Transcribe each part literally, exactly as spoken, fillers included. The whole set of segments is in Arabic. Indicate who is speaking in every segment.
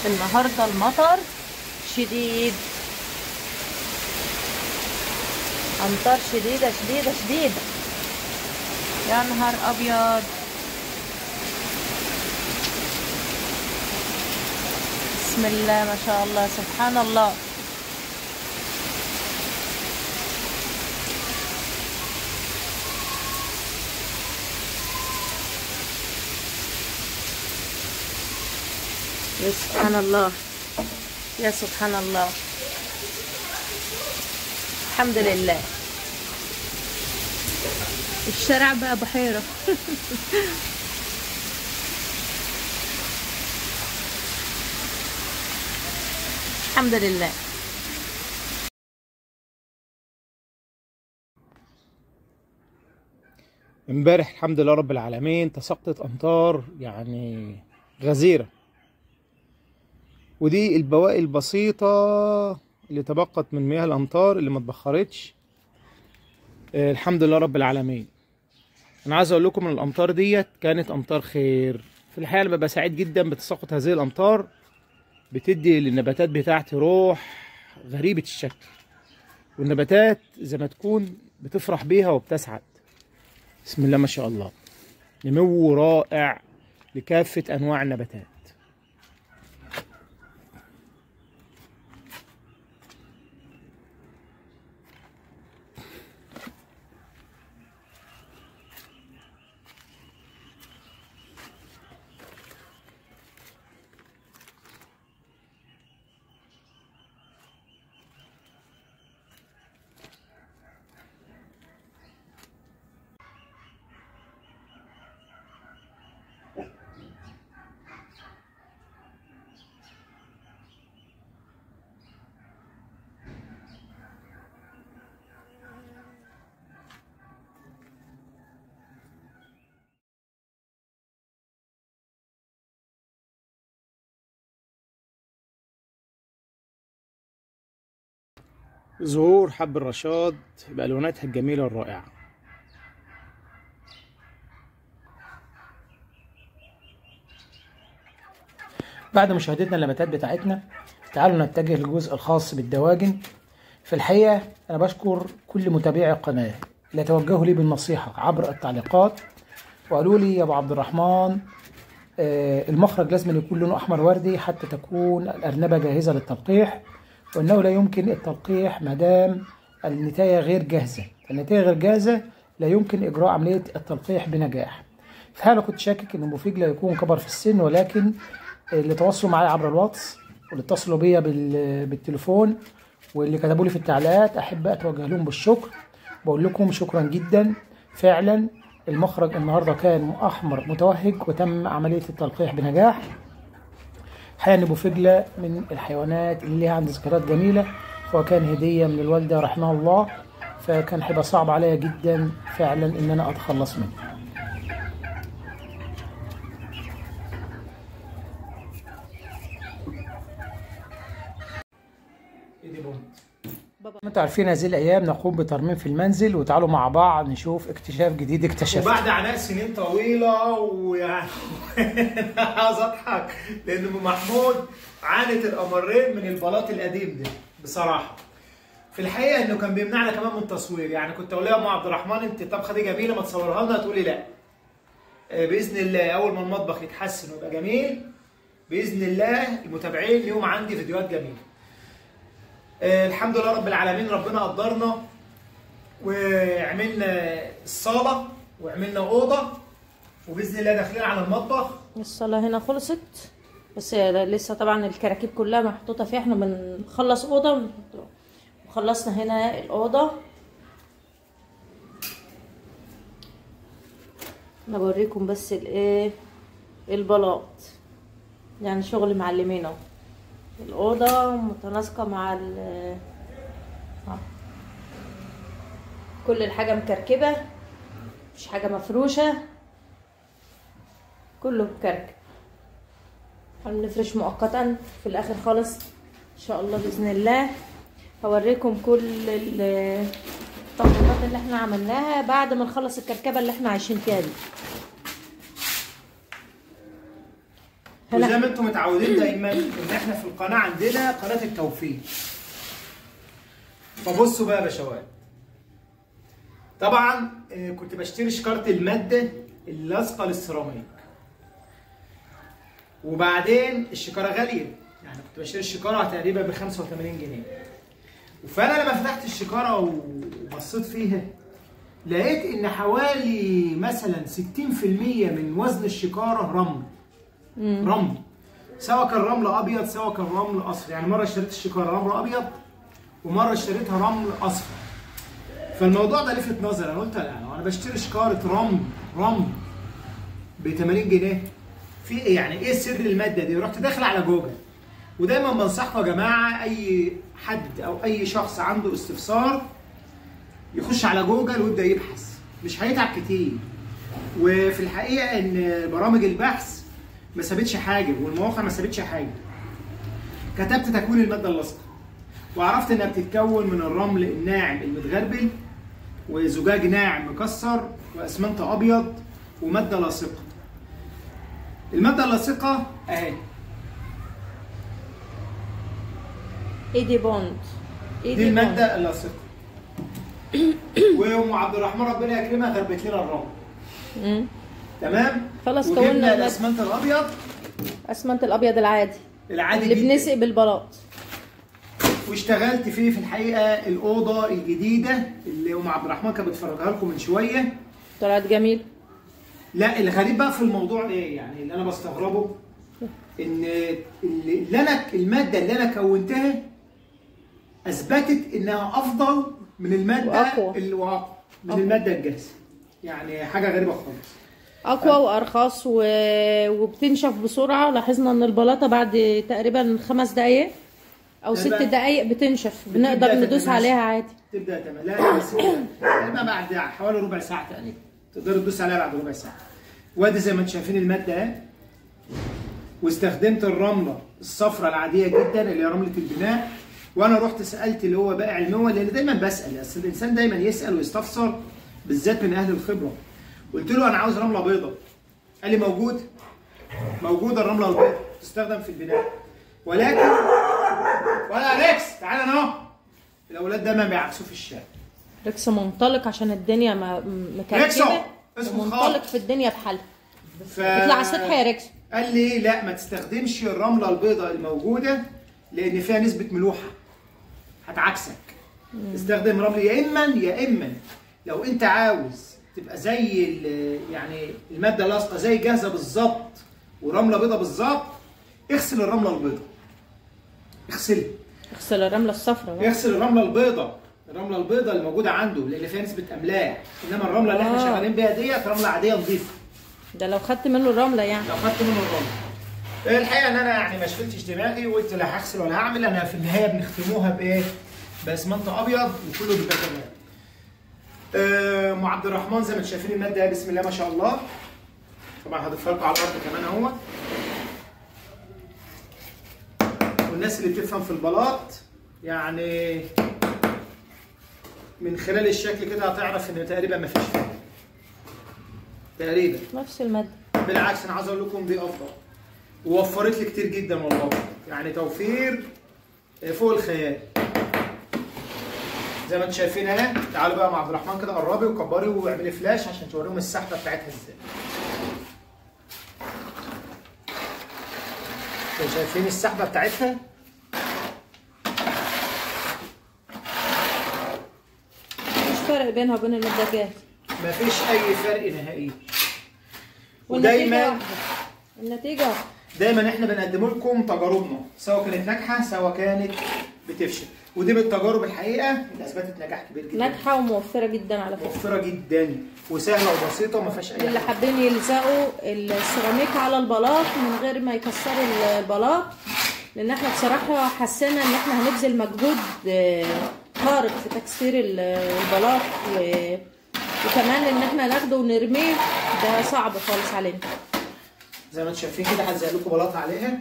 Speaker 1: النهارده المطر شديد، امطار شديده شديده شديده، يا نهار ابيض. بسم الله ما شاء الله سبحان الله. يا سبحان الله يا سبحان الله. الحمد لله الشارع بقى بحيرة. الحمد لله.
Speaker 2: امبارح الحمد لله رب العالمين تساقطت امطار يعني غزيرة، ودي البواقي البسيطة اللي تبقت من مياه الامطار اللي ما اتبخرتش. آه الحمد لله رب العالمين. انا عايز اقول لكم ان الامطار ديت كانت امطار خير. في الحقيقة انا ببقى سعيد جدا بتساقط هذه الامطار، بتدي للنباتات بتاعتي روح غريبة الشكل، والنباتات زي ما تكون بتفرح بيها وبتسعد. بسم الله ما شاء الله، نمو رائع لكافة انواع النباتات. زهور حب الرشاد بألواناتها الجميلة الرائعة. بعد مشاهدتنا النباتات بتاعتنا، تعالوا نتجه للجزء الخاص بالدواجن. في الحقيقة أنا بشكر كل متابعي القناة اللي توجهوا لي بالنصيحة عبر التعليقات وقالوا لي يا أبو عبد الرحمن المخرج لازم يكون لونه أحمر وردي حتى تكون الأرنبة جاهزة للتلقيح، وأنه لا يمكن التلقيح ما دام النتاية غير جاهزة. النتاية غير جاهزة لا يمكن إجراء عملية التلقيح بنجاح. في حالة كنت شاكك إن مفيد لا يكون كبر في السن، ولكن اللي تواصلوا معايا عبر الواتس واللي اتصلوا بيا بالتليفون واللي كتبوا لي في التعليقات أحب أتوجه لهم بالشكر. بقول لكم شكرا جدا. فعلا المخرج النهارده كان أحمر متوهج وتم عملية التلقيح بنجاح. حيوان ابو فجلة من الحيوانات اللي ليها عندي ذكريات جميله، وكان هديه من الوالده رحمها الله، فكان هيبقى صعب عليا جدا فعلا ان انا اتخلص منه. انتوا عارفين هذه الايام نقوم بترميم في المنزل، وتعالوا مع بعض نشوف اكتشاف جديد اكتشفته. وبعد عناء سنين طويله ويعني عاوز اضحك لان ام محمود عانت الامرين من البلاط القديم ده بصراحه. في الحقيقه انه كان بيمنعنا كمان من التصوير، يعني كنت اقول لها يا ام عبد الرحمن انت الطبخه دي جميله ما تصورها لنا، تقولي لا. باذن الله اول ما المطبخ يتحسن ويبقى جميل باذن الله المتابعين اليوم عندي فيديوهات جميله. آه الحمد لله رب العالمين، ربنا قدرنا وعملنا الصاله وعملنا اوضه، وباذن الله داخلين على المطبخ.
Speaker 1: الصاله هنا خلصت بس لسه طبعا الكراكيب كلها محطوطه فيها. احنا بنخلص اوضه وخلصنا هنا الاوضه. انا بوريكم بس الايه البلاط، يعني شغل معلمين اهو. الاوضه متناسقه مع ال كل الحاجه مكركبه، مش حاجه مفروشه، كله مكركب. هنفرش مؤقتا في الاخر خالص ان شاء الله باذن الله. هوريكم كل التنظيمات اللي احنا عملناها بعد ما نخلص الكركبه اللي احنا عايشين فيها دي.
Speaker 2: وزي ما انتم متعودين دايما ان احنا في القناه عندنا قناه التوفيق. فبصوا بقى يا باشوات، طبعا كنت بشتري شكاره الماده اللاصقه للسيراميك، وبعدين الشكاره غاليه، يعني كنت بشتري الشكاره تقريبا ب خمسة وثمانين جنيه. فانا لما فتحت الشكاره وبصيت فيها لقيت ان حوالي مثلا ستين في المية من وزن الشكاره رمل. مم. رمل، سواء كان رمل ابيض سواء كان رمل اصفر، يعني مره اشتريت الشكاره رمل ابيض ومره اشتريتها رمل اصفر. فالموضوع ده لفت نظري، انا قلت لا انا بشتري شكاره رمل رمل ب ثمانين جنيه، في ايه يعني؟ ايه سر الماده دي؟ رحت داخل على جوجل. ودايما بنصحكم يا جماعه اي حد او اي شخص عنده استفسار يخش على جوجل ويبدا يبحث، مش هيتعب كتير. وفي الحقيقه ان برامج البحث ما سابتش حاجه والمواقع ما سابتش حاجه. كتبت تكوين الماده اللاصقه وعرفت انها بتتكون من الرمل الناعم المتغربل وزجاج ناعم مكسر واسمنت ابيض وماده لاصقه. الماده اللاصقه اهي
Speaker 1: ايدي بوند،
Speaker 2: دي الماده اللاصقه. وام عبد الرحمن ربنا يكرمها غربت لنا الرمل. تمام؟
Speaker 1: خلاص كونا
Speaker 2: الاسمنت الابيض،
Speaker 1: اسمنت الابيض العادي
Speaker 2: العادي
Speaker 1: اللي بنسقي بالبلاط،
Speaker 2: واشتغلت فيه في الحقيقه الاوضه الجديده اللي ام عبد الرحمن كانت بتفرجها لكم من شويه.
Speaker 1: طلعت جميل.
Speaker 2: لا الغريب بقى في الموضوع ايه؟ يعني اللي انا بستغربه ان اللي انا الماده اللي انا كونتها اثبتت انها افضل من الماده
Speaker 1: وأقوى.
Speaker 2: اللي واقع من أقوى. الماده الجاهزه. يعني حاجه غريبه خالص.
Speaker 1: اقوى أه. وارخص و... وبتنشف بسرعه. لاحظنا ان البلاطه بعد تقريبا خمس دقائق او ست دقائق بتنشف، بنقدر ندوس عليها عادي.
Speaker 2: تبدا تمام. لا لا بس تقريبا بعد حوالي ربع ساعه تقريبا تقدروا تدوس عليها بعد ربع ساعه. وادي زي ما انتم شايفين الماده اهي. واستخدمت الرمله الصفراء العاديه جدا اللي هي رمله البناء. وانا رحت سالت اللي هو بائع المواد، لان دايما بسال، اصل الانسان دايما يسال ويستفسر بالذات من اهل الخبره. قلت له انا عاوز رمله بيضاء. قال لي موجود موجوده الرمله البيضاء تستخدم في البناء، ولكن ولا ريكس تعالى انا اهو. الاولاد دايما بيعكسوه في الشارع.
Speaker 1: ريكس منطلق عشان الدنيا مكركبه، منطلق في الدنيا بحالها. ف... اطلع على السطح يا ريكس.
Speaker 2: قال لي لا ما تستخدمش الرمله البيضاء الموجوده لان فيها نسبه ملوحه هتعكسك. مم. استخدم رمل يا اما يا اما لو انت عاوز تبقى زي يعني الماده اللاصقه زي جاهزه بالظبط ورمله بيضاء بالظبط، اغسل الرمله البيضاء. اغسلها.
Speaker 1: اغسل الرمله الصفراء.
Speaker 2: اغسل الرمله البيضاء، الرمله البيضاء اللي موجوده عنده لان فيها نسبه املاح، انما الرمله اللي احنا شغالين بيها ديت رمله عاديه نظيفه.
Speaker 1: ده لو خدت منه الرمله يعني.
Speaker 2: لو خدت منه الرمله. الحقيقه ان انا يعني ما شغلتش دماغي وقلت لا هغسل ولا هعمل، انا في النهايه بنختموها بايه؟ باسمنت ابيض وكله بيبقى تمام. ام عبد الرحمن زي ما انتم شايفين الماده بسم الله ما شاء الله. طبعا هضيفها لكم على الارض كمان اهو. والناس اللي بتفهم في البلاط يعني من خلال الشكل كده هتعرف ان تقريبا ما فيش فرق. تقريبا
Speaker 1: نفس الماده.
Speaker 2: بالعكس انا عاوز اقول لكم دي افضل. ووفرت لي كتير جدا والله، يعني توفير فوق الخيال. زي ما انتم شايفين اهي. تعالوا بقى مع عبد الرحمن كده قربي وكبري واعملي فلاش عشان توريهم السحبه بتاعتها ازاي. انتوا شايفين السحبه بتاعتها؟
Speaker 1: مفيش فرق بينها وبين الماده الجاهزه.
Speaker 2: مفيش اي فرق نهائي.
Speaker 1: ودايما النتيجه
Speaker 2: دايما احنا بنقدم لكم تجاربنا سواء كانت ناجحه سواء كانت بتفشل، ودي بالتجارب الحقيقه اللي اثبتت نجاح كبير جدا.
Speaker 1: ناجحه وموفره جدا على فكره.
Speaker 2: موفره جدا وسهله وبسيطه وما فيهاش اي حاجه.
Speaker 1: اللي حابين يلزقوا السيراميك على البلاط من غير ما يكسروا البلاط، لان احنا بصراحه حسينا ان احنا هنبذل مجهود خارق في تكسير البلاط، وكمان ان احنا ناخده ونرميه ده صعب خالص علينا.
Speaker 2: زي ما انتم شايفين كده هلزق لكم بلاطه عليها.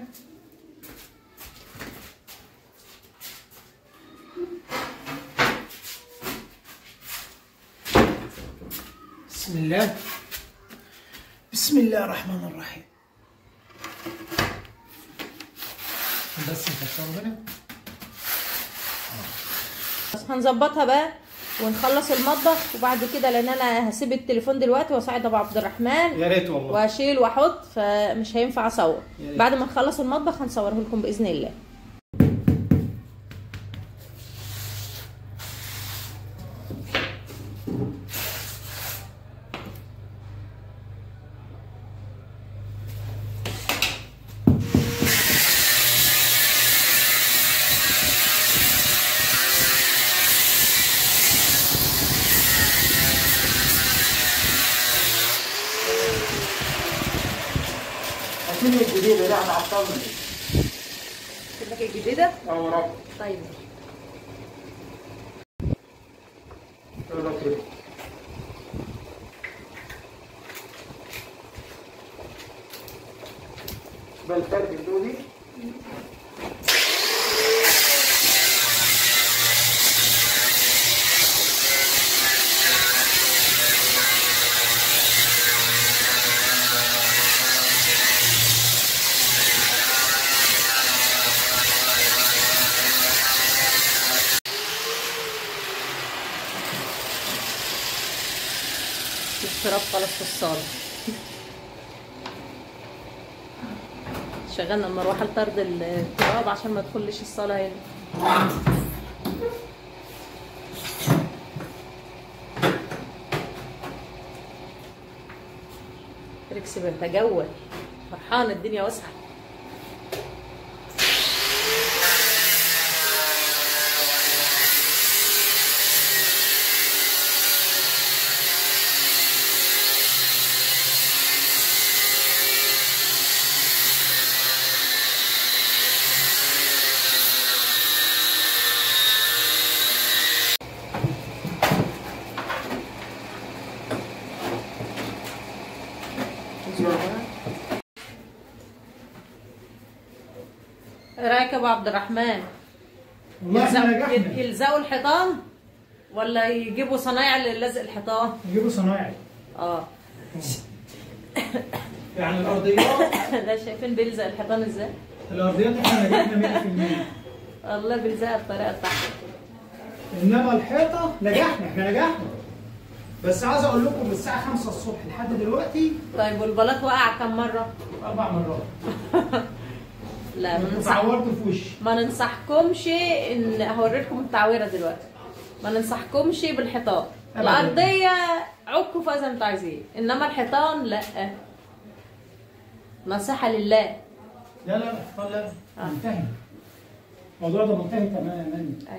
Speaker 2: بسم الله بسم الله الرحمن الرحيم. بس نكسره هنا.
Speaker 1: بس هنظبطها بقى ونخلص المطبخ، وبعد كده لان انا هسيب التليفون دلوقتي واساعد ابو عبد الرحمن.
Speaker 2: يا ريت والله.
Speaker 1: واشيل واحط، فمش هينفع اصور. بعد ما نخلص المطبخ هنصوره لكم باذن الله.
Speaker 2: هاتيلي الجديدة اللي احنا عطلنا دي.
Speaker 1: اجيب لك الجديدة؟
Speaker 2: اه وراك.
Speaker 1: طيب
Speaker 2: يلا كده. بقى الفرق الدودي.
Speaker 1: التراب خلاص في الصالة. شغلنا المروحة لطرد التراب عشان ما تدخلش الصالة هنا. ريكس بنتجول فرحان الدنيا واسعة. ايه رايك يا ابو عبد الرحمن؟
Speaker 2: والله احنا نجحنا.
Speaker 1: يلزقوا الحيطان ولا يجيبوا صنايع للزق الحيطان؟
Speaker 2: يجيبوا صنايعي.
Speaker 1: اه
Speaker 2: يعني الارضيات.
Speaker 1: لا شايفين بيلزق الحيطان ازاي؟
Speaker 2: الارضيات احنا نجحنا مية في المية.
Speaker 1: والله بيلزقها بطريقه بتاعته.
Speaker 2: انما الحيطه نجحنا، احنا نجحنا. بس عايز اقول لكم من الساعه خمسة الصبح لحد دلوقتي.
Speaker 1: طيب والبلاط وقع كم مره؟
Speaker 2: اربع مرات.
Speaker 1: لا ما ننصح.
Speaker 2: اتعورت في وشي.
Speaker 1: ما ننصحكمش ان هوريلكم التعويره دلوقتي. ما ننصحكمش بالحيطان. الارضيه عكوا فيها زي ما انتوا عايزين، انما الحيطان لا. نصيحه لله.
Speaker 2: لا لا الحيطان لا. منتهي. الموضوع ده منتهي تماما.
Speaker 1: ايوه.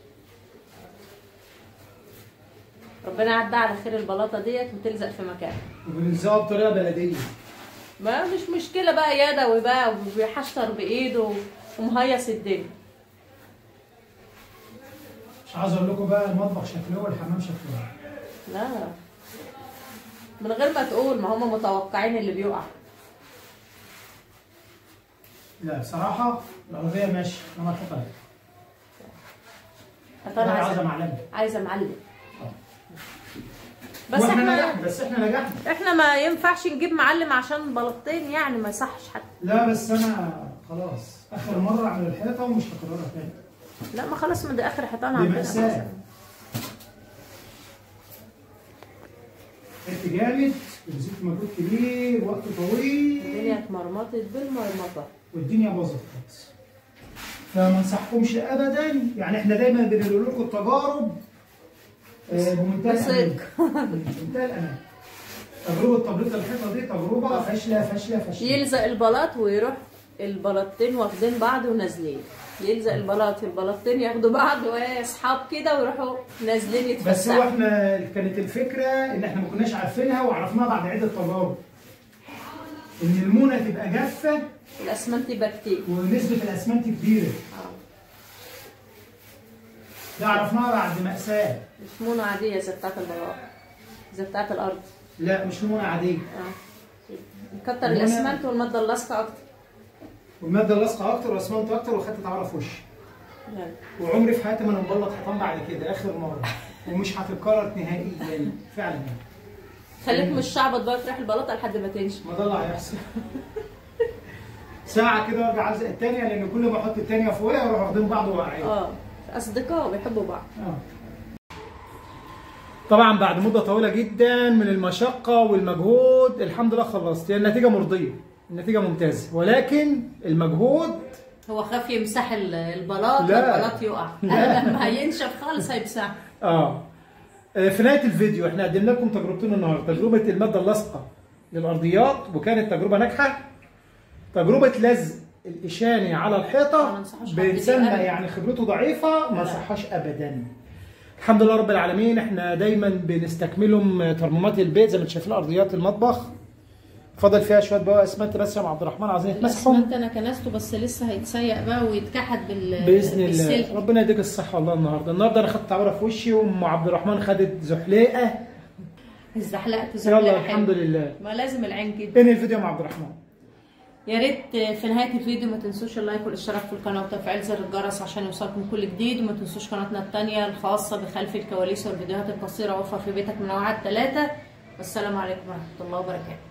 Speaker 1: ربنا يعدي على خير البلاطه ديت وتلزق في مكانها.
Speaker 2: وبنلزقها بطريقه بلديه.
Speaker 1: ما مش مشكله بقى يدوي بقى وبيحشر بايده ومهيص الدنيا.
Speaker 2: مش عايز اقول لكم بقى المطبخ شكله والحمام شكله.
Speaker 1: لا من غير ما تقول، ما هم متوقعين اللي بيقع.
Speaker 2: لا بصراحه الارضيه ماشيه انما الحيطه لا.
Speaker 1: انا
Speaker 2: عايزه معلمه.
Speaker 1: عايزه معلم.
Speaker 2: بس احنا نجحنا. بس احنا نجحنا.
Speaker 1: احنا ما ينفعش نجيب معلم عشان بلاطتين، يعني ما يصحش حتى.
Speaker 2: لا بس انا خلاص اخر مره اعمل الحيطه ومش هكررها تاني.
Speaker 1: لا ما خلاص من دي اخر حيطان
Speaker 2: دي
Speaker 1: عندنا.
Speaker 2: مأساة. حط جامد وبذلت مجهود كبير وقت طويل.
Speaker 1: الدنيا اتمرمطت بالمرمطه
Speaker 2: والدنيا باظت خالص. فما انصحكمش ابدا، يعني احنا دايما بنقول لكم التجارب بمنتهى الامان. بمنتهى الامان. تجربه تبليط الحيطه دي تجربه فاشله فاشله فاشله.
Speaker 1: يلزق البلاط ويروح البلاطتين واخدين بعض ونازلين. يلزق البلاط في البلاطتين ياخدوا بعض واصحاب كده ويروحوا نازلين يتفسحوا.
Speaker 2: بس هو احنا كانت الفكره ان احنا ما كناش عارفينها وعرفناها بعد عده تجارب. ان المونه تبقى جافه
Speaker 1: والاسمنت يبقى كتير
Speaker 2: ونسبه الاسمنت كبيره.
Speaker 1: اه
Speaker 2: ده عرفناها بعد مأساة.
Speaker 1: مش مونه عاديه زي بتاعت البلاط، زي بتاعت الارض.
Speaker 2: لا مش مونه عاديه.
Speaker 1: اه نكتر الاسمنت والماده اللاصقه اكتر.
Speaker 2: والماده اللاصقه اكتر والاسمنت اكتر وخدت تعرف في وشي.
Speaker 1: لا.
Speaker 2: وعمري في حياتي ما انا مبلط حيطان بعد كده اخر مره ومش هتتكرر نهائيا يعني. فعلا يعني.
Speaker 1: خليك مش شعبط بقى تروح البلاطه لحد ما تنشف.
Speaker 2: ما ده اللي هيحصل. ساعه كده وارجع الزق الثانيه، لان كل ما احط الثانيه فوقها يروحوا واخدين بعض وواقعين.
Speaker 1: اه اصدقاء بيحبوا بعض.
Speaker 2: اه طبعا بعد مده طويله جدا من المشقه والمجهود الحمد لله خلصت. هي يعني النتيجه مرضيه، النتيجه ممتازه، ولكن المجهود
Speaker 1: هو خاف يمسح البلاط،
Speaker 2: لا
Speaker 1: البلاط يقع. لما هينشف خالص هيمسحه.
Speaker 2: اه في نهايه الفيديو احنا قدمنا لكم تجربتنا النهارده، تجربه الماده اللاصقه للارضيات وكانت تجربه ناجحه. تجربه لزق الاشاني على الحيطه بنسمى يعني خبرته ضعيفه ما صحاش ابدا. الحمد لله رب العالمين. احنا دايما بنستكملهم ترميمات البيت زي ما انتم شايفين ارضيات المطبخ فضل فيها شويه بقى اسمنت بس يا عبد الرحمن عايزين يتمسحوا.
Speaker 1: الاسمنت انا كنسته بس لسه هيتسيق بقى ويتكحت بال
Speaker 2: باذن
Speaker 1: بالسلك.
Speaker 2: الله. ربنا يديك الصحه والله. النهارده النهارده انا خدت تعويره في وشي وام عبد الرحمن خدت زحليقه.
Speaker 1: ازحلقت زحلقه
Speaker 2: يلا الحمد لله.
Speaker 1: ما لازم العين كده.
Speaker 2: انهي الفيديو يا عبد الرحمن.
Speaker 1: يا ريت في نهايه الفيديو ما تنسوش اللايك والاشتراك في القناه وتفعيل زر الجرس عشان يوصلكم كل جديد، وما تنسوش قناتنا الثانيه الخاصه بخلف الكواليس والفيديوهات القصيره وفر في بيتك من وعد ثلاثه. والسلام عليكم ورحمه الله وبركاته.